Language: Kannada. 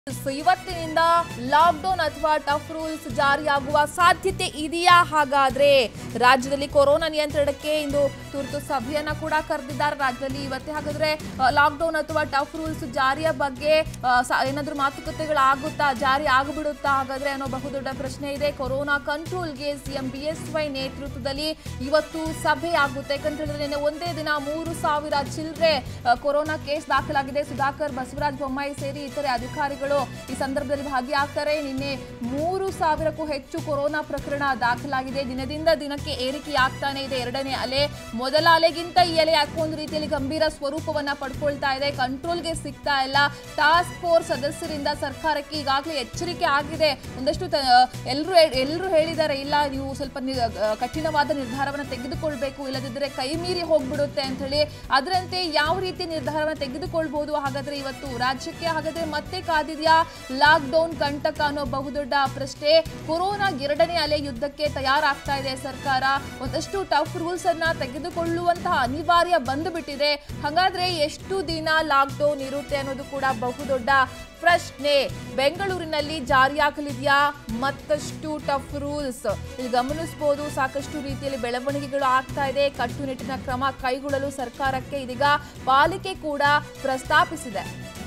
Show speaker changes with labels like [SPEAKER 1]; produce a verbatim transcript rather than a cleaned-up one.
[SPEAKER 1] ಇವತ್ತಿನಿಂದ ಲಾಕ್ಡೌನ್ ಅಥವಾ ಟಫ್ ರೂಲ್ಸ್ ಜಾರಿಯಾಗುವ ಸಾಧ್ಯತೆ ಇದೆಯಾ? ಹಾಗಾದ್ರೆ ರಾಜ್ಯದಲ್ಲಿ ಕೊರೋನಾ ನಿಯಂತ್ರಣಕ್ಕೆ ಇಂದು ತುರ್ತು ಸಭೆಯನ್ನ ಕೂಡ ಕರೆದಿದ್ದಾರೆ ರಾಜ್ಯದಲ್ಲಿ. ಇವತ್ತೇ ಹಾಗಾದ್ರೆ ಲಾಕ್ಡೌನ್ ಅಥವಾ ಟಫ್ ರೂಲ್ಸ್ ಜಾರಿಯ ಬಗ್ಗೆ ಏನಾದ್ರೂ ಮಾತುಕತೆಗಳಾಗುತ್ತಾ, ಜಾರಿ ಆಗಿಬಿಡುತ್ತಾ ಹಾಗಾದ್ರೆ ಅನ್ನೋ ಬಹುದೊಡ್ಡ ಪ್ರಶ್ನೆ ಇದೆ. ಕೊರೋನಾ ಕಂಟ್ರೋಲ್ಗೆ ಸಿಎಂ ಬಿ ಎಸ್ ವೈ ನೇತೃತ್ವದಲ್ಲಿ ಇವತ್ತು ಸಭೆ ಆಗುತ್ತೆ. ಯಾಕಂತ ಹೇಳಿದ್ರೆ ನಿನ್ನೆ ಒಂದೇ ದಿನ ಮೂರು ಸಾವಿರ ಚಿಲ್ಲರೆ ಕೊರೋನಾ ಕೇಸ್ ದಾಖಲಾಗಿದೆ. ಸುಧಾಕರ್, ಬಸವರಾಜ ಬೊಮ್ಮಾಯಿ ಸೇರಿ ಇತರೆ ಅಧಿಕಾರಿಗಳು ಈ ಸಂದರ್ಭದಲ್ಲಿ ಭಾಗಿಯಾಗ್ತಾರೆ. ನಿನ್ನೆ ಮೂರು ಸಾವಿರಕ್ಕೂ ಹೆಚ್ಚು ಕೊರೋನಾ ಪ್ರಕರಣ ದಾಖಲಾಗಿದೆ. ದಿನದಿಂದ ದಿನಕ್ಕೆ ಏರಿಕೆಯಾಗ್ತಾನೆ ಇದೆ. ಎರಡನೇ ಅಲೆ ಮೊದಲ ಅಲೆಗಿಂತ ಈ ಅಲೆ ಯಾಕೊಂದು ರೀತಿಯಲ್ಲಿ ಗಂಭೀರ ಸ್ವರೂಪವನ್ನ ಪಡ್ಕೊಳ್ತಾ ಇದೆ. ಕಂಟ್ರೋಲ್ಗೆ ಸಿಗ್ತಾ ಇಲ್ಲ. ಟಾಸ್ಕ್ ಫೋರ್ಸ್ ಸದಸ್ಯರಿಂದ ಸರ್ಕಾರಕ್ಕೆ ಈಗಾಗಲೇ ಎಚ್ಚರಿಕೆ ಆಗಿದೆ. ಒಂದಷ್ಟು ಎಲ್ಲರೂ ಎಲ್ಲರೂ ಹೇಳಿದ್ದಾರೆ, ಇಲ್ಲ ನೀವು ಸ್ವಲ್ಪ ಕಠಿಣವಾದ ನಿರ್ಧಾರವನ್ನು ತೆಗೆದುಕೊಳ್ಬೇಕು, ಇಲ್ಲದಿದ್ದರೆ ಕೈ ಮೀರಿ ಹೋಗ್ಬಿಡುತ್ತೆ ಅಂತ ಹೇಳಿ. ಅದರಂತೆ ಯಾವ ರೀತಿ ನಿರ್ಧಾರವನ್ನು ತೆಗೆದುಕೊಳ್ಬಹುದು ಹಾಗಾದ್ರೆ ಇವತ್ತು ರಾಜ್ಯಕ್ಕೆ? ಹಾಗಾದ್ರೆ ಮತ್ತೆ ಕಾದಿದೆಯಾ ಲಾಕ್ ಡೌನ್ ಕಂಟಕ ಅನ್ನೋ ಬಹುದೊಡ್ಡ ಪ್ರಶ್ನೆ. ಕೊರೋನಾ ಎರಡನೇ ಅಲೆ ಯುದ್ಧಕ್ಕೆ ತಯಾರಾಗ್ತಾ ಇದೆ ಸರ್ಕಾರ. ಒಂದಷ್ಟು ಟಫ್ ರೂಲ್ಸ್ ಅನ್ನ ತೆಗೆದುಕೊಳ್ಳುವಂತಹ ಅನಿವಾರ್ಯ ಬಂದುಬಿಟ್ಟಿದೆ. ಹಾಗಾದ್ರೆ ಎಷ್ಟು ದಿನ ಲಾಕ್ ಡೌನ್ ಇರುತ್ತೆ ಅನ್ನೋದು ಕೂಡ ಬಹುದೊಡ್ಡ ಪ್ರಶ್ನೆ. ಬೆಂಗಳೂರಿನಲ್ಲಿ ಜಾರಿಯಾಗಲಿದೆಯಾ ಮತ್ತಷ್ಟು ಟಫ್ ರೂಲ್ಸ್? ಇಲ್ಲಿ ಗಮನಿಸಬಹುದು, ಸಾಕಷ್ಟು ರೀತಿಯಲ್ಲಿ ಬೆಳವಣಿಗೆಗಳು ಆಗ್ತಾ ಇದೆ. ಕಟ್ಟುನಿಟ್ಟಿನ ಕ್ರಮ ಕೈಗೊಳ್ಳಲು ಸರ್ಕಾರಕ್ಕೆ ಇದೀಗ ಪಾಲಿಕೆ ಕೂಡ ಪ್ರಸ್ತಾಪಿಸಿದೆ.